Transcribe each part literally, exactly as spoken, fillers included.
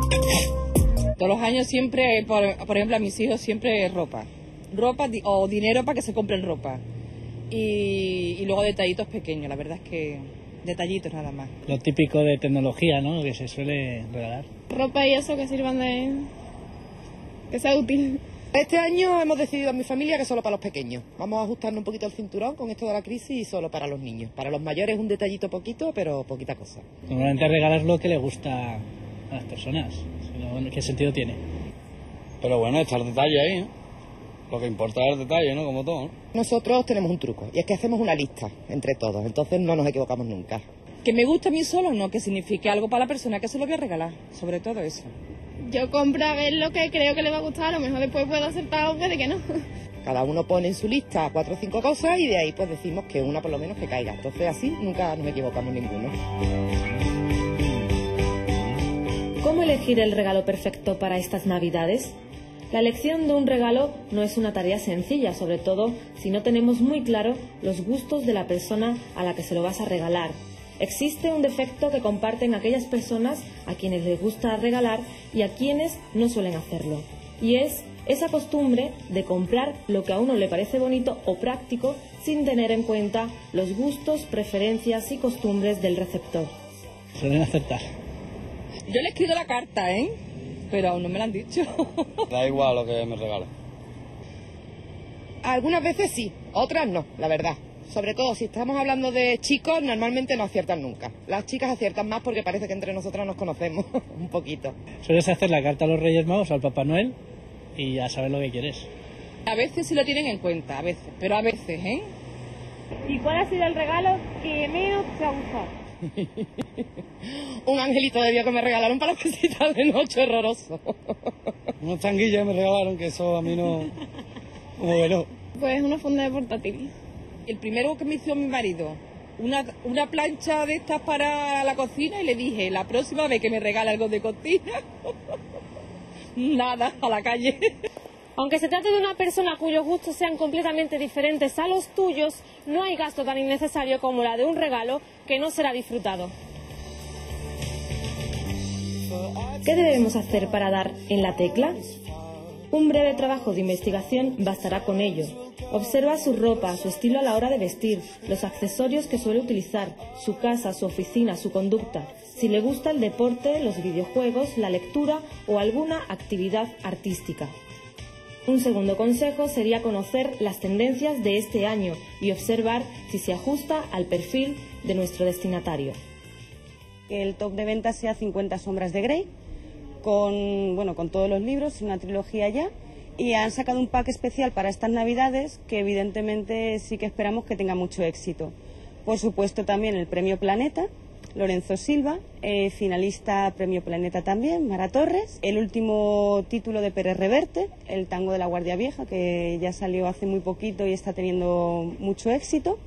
Todos los años siempre, por, por ejemplo, a mis hijos siempre ropa. Ropa di- o dinero para que se compren ropa. Y, y luego detallitos pequeños, la verdad es que detallitos nada más. Lo típico de tecnología, ¿no? Que se suele regalar. Ropa y eso que sirvan de... que sea útil. Este año hemos decidido en mi familia que solo para los pequeños. Vamos a ajustarnos un poquito el cinturón con esto de la crisis y solo para los niños. Para los mayores un detallito poquito, pero poquita cosa. Normalmente regalar lo que le gusta a las personas. Sino, ¿qué sentido tiene? Pero bueno, está el detalle ahí, ¿eh? Lo que importa es el detalle, ¿no? Como todo, ¿no? Nosotros tenemos un truco y es que hacemos una lista entre todos, entonces no nos equivocamos nunca. Que me gusta a mí solo, no, que signifique algo para la persona que se lo voy a regalar, sobre todo eso. Yo compro a ver lo que creo que le va a gustar, a lo mejor después puedo acertar o puede que no. Cada uno pone en su lista cuatro o cinco cosas y de ahí pues decimos que una por lo menos que caiga. Entonces así nunca nos equivocamos ninguno. ¿Cómo elegir el regalo perfecto para estas Navidades? La elección de un regalo no es una tarea sencilla, sobre todo si no tenemos muy claro los gustos de la persona a la que se lo vas a regalar. Existe un defecto que comparten aquellas personas a quienes les gusta regalar y a quienes no suelen hacerlo. Y es esa costumbre de comprar lo que a uno le parece bonito o práctico sin tener en cuenta los gustos, preferencias y costumbres del receptor. Suelen aceptar. Yo le he escrito la carta, ¿eh? Pero aún no me lo han dicho. Da igual lo que me regale. Algunas veces sí, otras no, la verdad. Sobre todo si estamos hablando de chicos, normalmente no aciertan nunca. Las chicas aciertan más porque parece que entre nosotras nos conocemos un poquito. Sueles hacer la carta a los Reyes Magos, al Papá Noel, y ya sabes lo que quieres. A veces sí lo tienen en cuenta, a veces, pero a veces, ¿eh? ¿Y cuál ha sido el regalo que menos te ha gustado? Un angelito de Dios que me regalaron para las visitas de noche, horroroso. Unos tanguillos me regalaron, que eso a mí no... Como que no. Pues una funda de portátil. El primero que me hizo mi marido, una, una plancha de estas para la cocina y le dije, la próxima vez que me regala algo de cocina, nada, a la calle. Aunque se trate de una persona cuyos gustos sean completamente diferentes a los tuyos, no hay gasto tan innecesario como la de un regalo que no será disfrutado. ¿Qué debemos hacer para dar en la tecla? Un breve trabajo de investigación bastará con ello. Observa su ropa, su estilo a la hora de vestir, los accesorios que suele utilizar, su casa, su oficina, su conducta, si le gusta el deporte, los videojuegos, la lectura o alguna actividad artística. Un segundo consejo sería conocer las tendencias de este año y observar si se ajusta al perfil de nuestro destinatario. Que el top de ventas sea cincuenta sombras de Grey, con, bueno, con todos los libros, una trilogía ya, y han sacado un pack especial para estas Navidades que evidentemente sí que esperamos que tenga mucho éxito. Por supuesto también el Premio Planeta, Lorenzo Silva, eh, finalista Premio Planeta también, Mara Torres, el último título de Pérez Reverte, El tango de la Guardia Vieja, que ya salió hace muy poquito y está teniendo mucho éxito,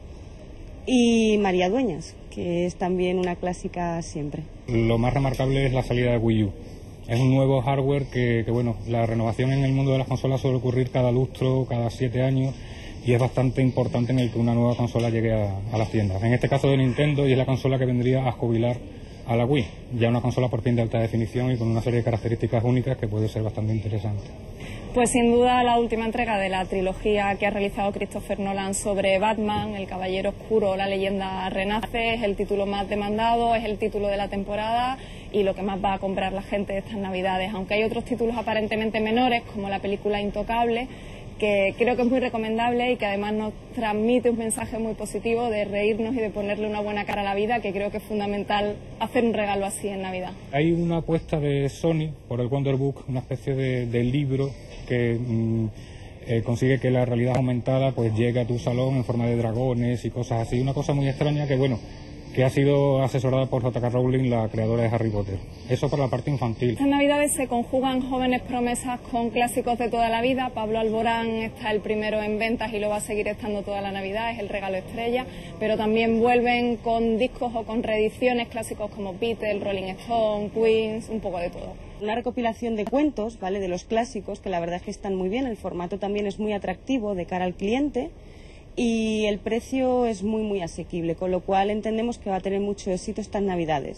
y María Dueñas, que es también una clásica siempre. Lo más remarcable es la salida de Wii U. Es un nuevo hardware que, que, bueno, la renovación en el mundo de las consolas suele ocurrir cada lustro, cada siete años, y es bastante importante en el que una nueva consola llegue a, a las tiendas. En este caso de Nintendo, y es la consola que vendría a jubilar a la Wii, ya una consola por fin de alta definición y con una serie de características únicas que puede ser bastante interesante. Pues sin duda la última entrega de la trilogía que ha realizado Christopher Nolan sobre Batman, El Caballero Oscuro, la leyenda renace, es el título más demandado, es el título de la temporada y lo que más va a comprar la gente estas Navidades, aunque hay otros títulos aparentemente menores como la película Intocable, que creo que es muy recomendable y que además nos transmite un mensaje muy positivo de reírnos y de ponerle una buena cara a la vida, que creo que es fundamental hacer un regalo así en Navidad. Hay una apuesta de Sony por el Wonder Book, una especie de, de libro que mmm, eh, consigue que la realidad aumentada pues llegue a tu salón en forma de dragones y cosas así, una cosa muy extraña que bueno, que ha sido asesorada por J K Rowling, la creadora de Harry Potter. Eso por la parte infantil. Estas Navidades se conjugan jóvenes promesas con clásicos de toda la vida. Pablo Alborán está el primero en ventas y lo va a seguir estando toda la Navidad, es el regalo estrella, pero también vuelven con discos o con reediciones clásicos como Beatles, Rolling Stone, Queen, un poco de todo. Una recopilación de cuentos, ¿vale?, de los clásicos, que la verdad es que están muy bien, el formato también es muy atractivo de cara al cliente, y el precio es muy muy asequible, con lo cual entendemos que va a tener mucho éxito estas Navidades.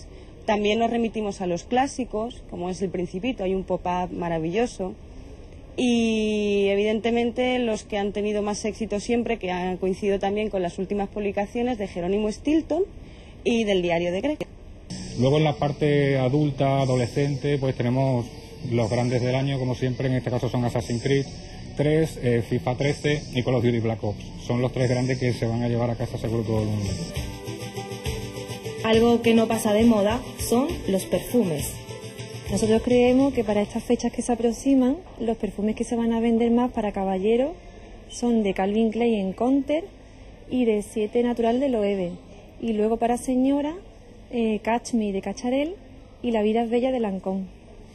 También nos remitimos a los clásicos, como es El Principito, hay un pop-up maravilloso. Y evidentemente los que han tenido más éxito siempre, que han coincidido también con las últimas publicaciones de Jerónimo Stilton y del Diario de Grey. Luego en la parte adulta, adolescente, pues tenemos los grandes del año, como siempre, en este caso son Assassin's Creed tres, eh, FIFA trece y Call of Duty Black Ops. Son los tres grandes que se van a llevar a casa seguro todo el mundo. Algo que no pasa de moda son los perfumes. Nosotros creemos que para estas fechas que se aproximan, los perfumes que se van a vender más para caballeros son de Calvin Klein Encounter y de Siete Natural de Loewe. Y luego para señora, eh, Catch Me de Cacharel y La Vida es Bella de Lancôme.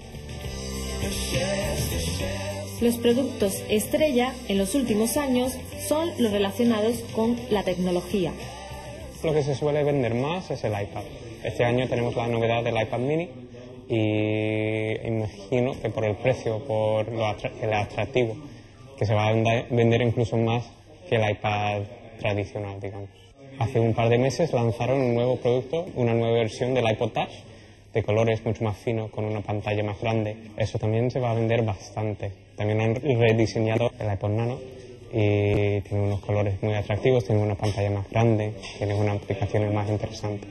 Los productos estrella en los últimos años son los relacionados con la tecnología. Lo que se suele vender más es el iPad. Este año tenemos la novedad del iPad mini y imagino que por el precio, por lo atra- el atractivo, que se va a vender incluso más que el iPad tradicional, digamos. Hace un par de meses lanzaron un nuevo producto, una nueva versión del iPod Touch, de colores mucho más finos, con una pantalla más grande. Eso también se va a vender bastante. También han rediseñado el iPod Nano y tiene unos colores muy atractivos, tiene una pantalla más grande, tiene unas aplicaciones más interesantes.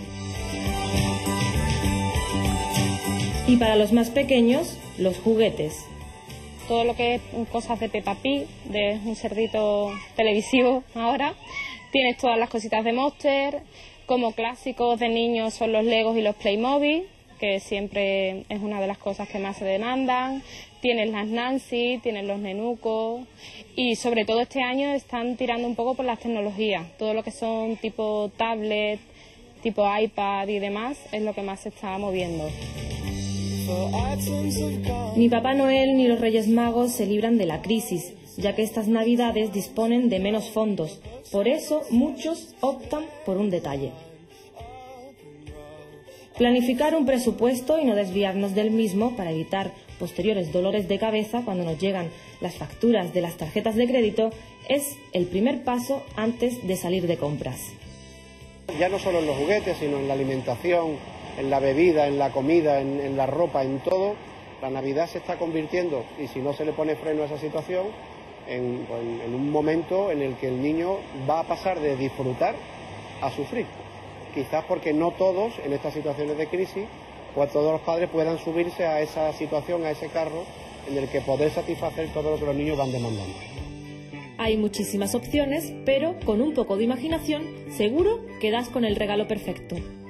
Y para los más pequeños, los juguetes. Todo lo que es cosas de Peppa Pig, de un cerdito televisivo ahora. Tienes todas las cositas de Monster, como clásicos de niños son los Legos y los Playmobil, que siempre es una de las cosas que más se demandan. Tienes las Nancy, tienes los Nenucos y sobre todo este año están tirando un poco por las tecnologías. Todo lo que son tipo tablet, tipo iPad y demás es lo que más se está moviendo. Ni Papá Noel ni los Reyes Magos se libran de la crisis, ya que estas navidades disponen de menos fondos. Por eso muchos optan por un detalle. Planificar un presupuesto y no desviarnos del mismo para evitar posteriores dolores de cabeza cuando nos llegan las facturas de las tarjetas de crédito es el primer paso antes de salir de compras. Ya no solo en los juguetes, sino en la alimentación, en la bebida, en la comida, en, en la ropa, en todo, la Navidad se está convirtiendo, y si no se le pone freno a esa situación, en, en, en un momento en el que el niño va a pasar de disfrutar a sufrir. Quizás porque no todos, en estas situaciones de crisis, pues todos los padres puedan subirse a esa situación, a ese carro, en el que poder satisfacer todo lo que los niños van demandando. Hay muchísimas opciones, pero con un poco de imaginación, seguro que das con el regalo perfecto.